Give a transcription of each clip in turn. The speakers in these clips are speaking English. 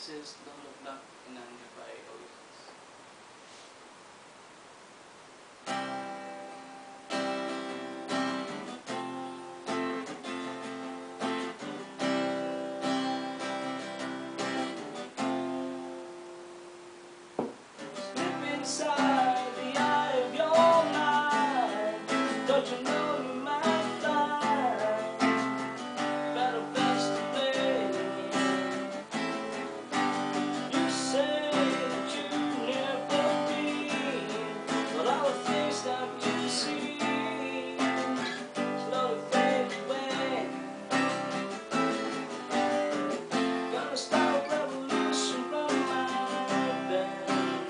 is Lolo Black and I'm here by Oasis. Slip inside the eye of your mind. Don't you know you might find better place to play? You say that you never been, but all the things that you see slowly fade away. Gonna start a revolution from my bed.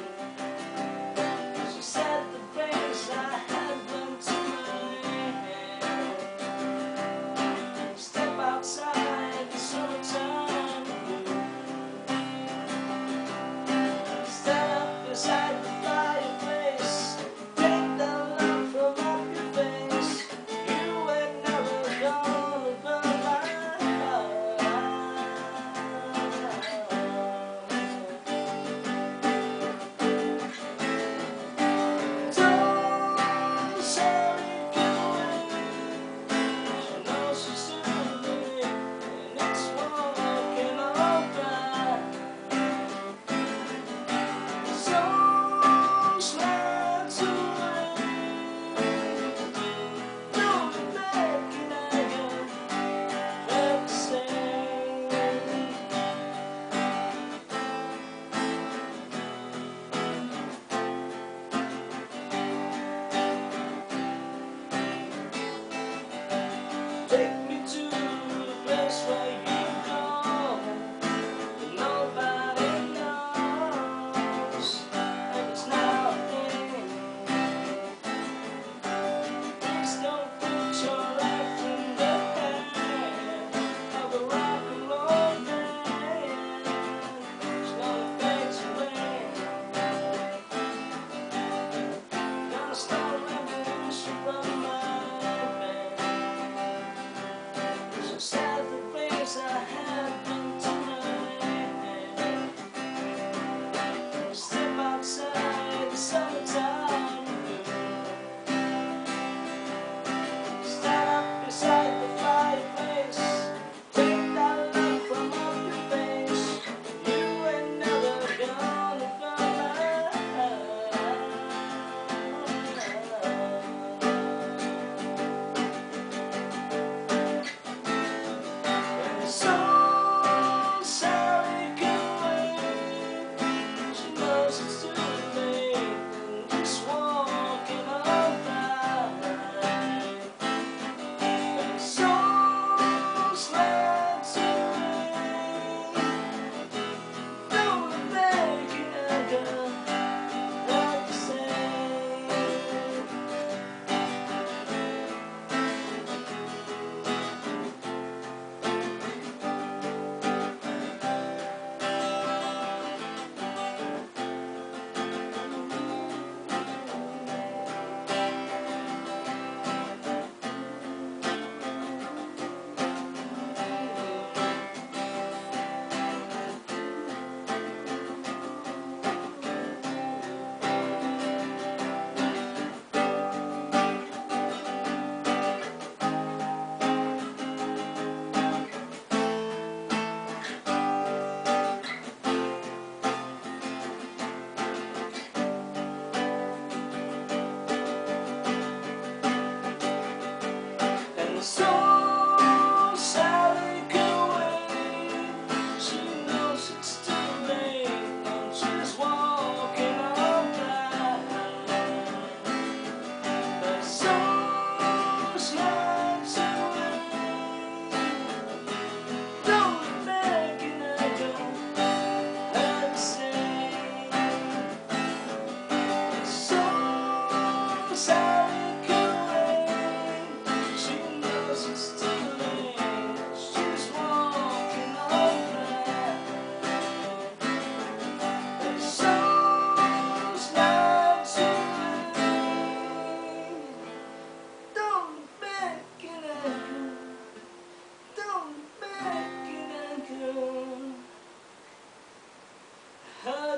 She said the things I had went to my head. Step outside the summertime blue. Stand up beside the fireplace. Take the love from off your face. You ain't never gonna burn my heart. Don't say goodbye. She knows she's still awake, and it's walking alright. So slides away. Don't be making again. Felt the same. Take me to the place where you go, that nobody knows, and it's now in. Please don't put your life in the hand of a rock and roll band. Slowly fades away. Gonna start a revolution from my bed.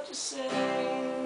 what you say.